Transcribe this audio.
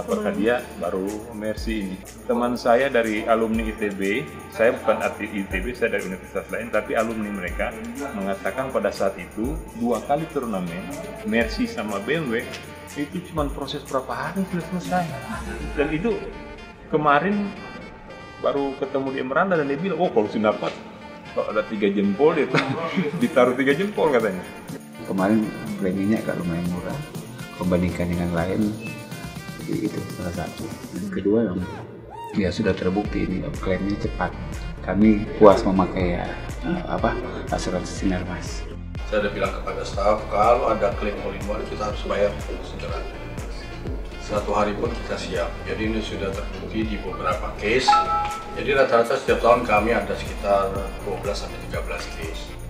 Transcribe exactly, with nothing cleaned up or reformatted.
dapat hadiah baru Mercy ini. Teman saya dari alumni I T B, saya bukan arti I T B, saya dari universitas lain, tapi alumni mereka mengatakan pada saat itu dua kali turnamen Mercy sama B M W itu cuma proses berapa hari sudah selesai. Dan itu kemarin baru ketemu di Emeranda dan dia bilang, oh kalau sudah dapat kalau ada tiga jempol itu ditaruh tiga jempol katanya. Kemarin planningnya agak lumayan murah membandingkan dengan lain, jadi itu salah satu. Dan kedua yang ya sudah terbukti ini klaimnya cepat. Kami puas memakai ya, apa asuransi Sinarmas. Saya sudah bilang kepada staf kalau ada klaim all in one kita harus bayar segera. Satu hari pun kita siap. Jadi ini sudah terbukti di beberapa case. Jadi rata-rata setiap tahun kami ada sekitar dua belas sampai tiga belas case.